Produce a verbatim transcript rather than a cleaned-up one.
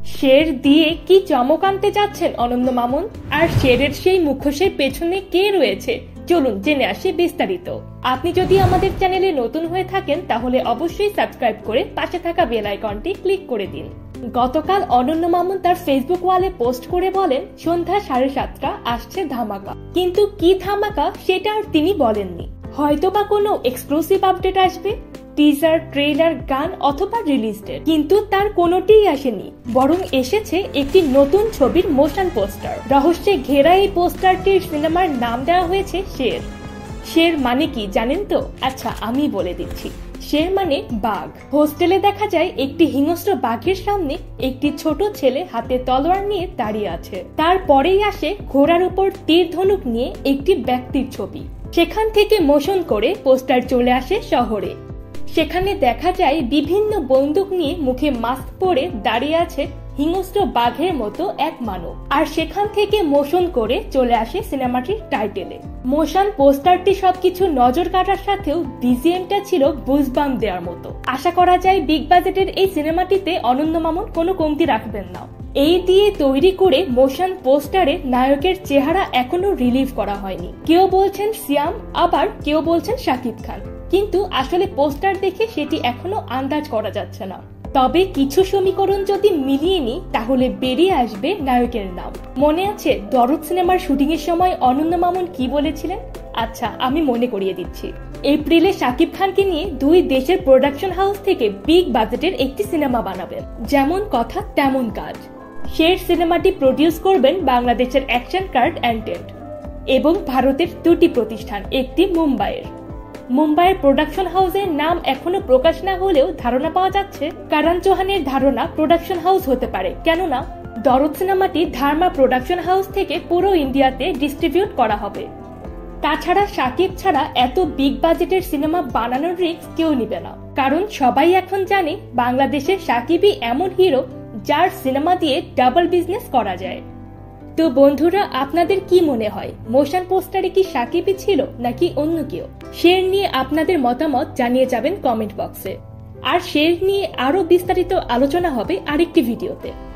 শের দিয়ে কি চমক আনতে যাচ্ছেন অনন্য মামুন, আর শেরের সেই মুখোশের পেছনে কে রয়েছে চলুন জেনে আসি বিস্তারিত। আপনি যদি আমাদের চ্যানেলে নতুন হয়ে থাকেন তাহলে অবশ্যই সাবস্ক্রাইব করে পাশে থাকা বেল আইকনটি ক্লিক করে দিন। গতকাল অনন্য মামুন তার ফেসবুক ওয়ালে পোস্ট করে বলেন সন্ধ্যা সাড়ে সাতটা আসছে ধামাকা, কিন্তু কি ধামাকা সেটা আর তিনি বলেননি। হয়তোবা কোনো এক্সক্লুসিভ আপডেট আসবে, টিজার, ট্রেলার, গান অথবা রিলিজ ডেট, কিন্তু তার কোনোটিই আসেনি। বরং এসেছে একটি নতুন ছবির মোশন পোস্টার। রহস্যে ঘেরা এই পোস্টারটির সিনেমার নাম দেওয়া হয়েছে শের। শের মানে কি জানেন তো? আচ্ছা আমি বলে দিচ্ছি। শের মানে বাঘ। হোস্টেলে দেখা যায় একটি হিংস্র বাঘের সামনে একটি ছোট ছেলে হাতে তলোয়ার নিয়ে দাঁড়িয়ে আছে। তারপরেই আসে ঘোড়ার উপর তীর ধনুক নিয়ে একটি ব্যক্তির ছবি। সেখান থেকে মোশন করে পোস্টার চলে আসে শহরে। সেখানে দেখা যায় বিভিন্ন বন্দুক নিয়ে মুখে মাস্ক পরে দাঁড়িয়ে আছে হিংস্র বাঘের মতো এক মানব। আর সেখান থেকে মোশন করে চলে আসে সিনেমাটির টাইটেলে। মোশন পোস্টারটি সবকিছু নজর কাটার সাথেও বিজিএমটা ছিল বুজবাম দেওয়ার মতো। আশা করা যায় বিগ বাজেটের এই সিনেমাটিতে অনন্য মামুন কোনো কমতি রাখবেন না। এই দিয়ে তৈরি করে মোশন পোস্টারে নায়কের চেহারা এখনো রিলিভ করা হয়নি। কেউ বলছেন সিয়াম, আবার কেউ বলছেন শাকিব খান, কিন্তু আসলে পোস্টার দেখে সেটি এখনো আন্দাজ করা যাচ্ছে না। তবে কিছু সমীকরণ যদি মিলিয়ে নি তাহলে বেরিয়ে আসবে নায়কের নাম। মনে আছে দরদ সিনেমার শুটিং এর সময় অনন্য মামুন কি বলেছিলেন? আচ্ছা আমি মনে করিয়ে দিচ্ছি। এপ্রিলে শাকিব খানকে নিয়ে দুই দেশের প্রোডাকশন হাউস থেকে বিগ বাজেটের একটি সিনেমা বানাবেন। যেমন কথা তেমন কাজ। শের সিনেমাটি প্রডিউস করবেন বাংলাদেশের অ্যাকশন কার্ড অ্যান্টেড এবং ভারতের দুটি প্রতিষ্ঠান, একটি মুম্বাইয়ের। মুম্বাইয়ের প্রোডাকশন হাউসের নাম এখনো প্রকাশ না হলেও ধারণা পাওয়া যাচ্ছে কারণ চৌহানের ধারণা প্রোডাকশন হাউস হতে পারে, কেননা দরদ সিনেমাটি ধার্মা প্রোডাকশন হাউস থেকে পুরো ইন্ডিয়াতে ডিস্ট্রিবিউট করা হবে। তাছাড়া শাকিব ছাড়া এত বিগ বাজেটের সিনেমা বানানোর রিস্ক কেউ নিবে না, কারণ সবাই এখন জানে বাংলাদেশের শাকিবই এমন হিরো যার সিনেমা দিয়ে ডাবল বিজনেস করা যায়। তো বন্ধুরা, আপনাদের কি মনে হয় মোশন পোস্টারে কি শাকিবই ছিল নাকি অন্য কেউ? শের নিয়ে আপনাদের মতামত জানিয়ে যাবেন কমেন্ট বক্সে। আর শের নিয়ে আরো বিস্তারিত আলোচনা হবে আরেকটি ভিডিওতে।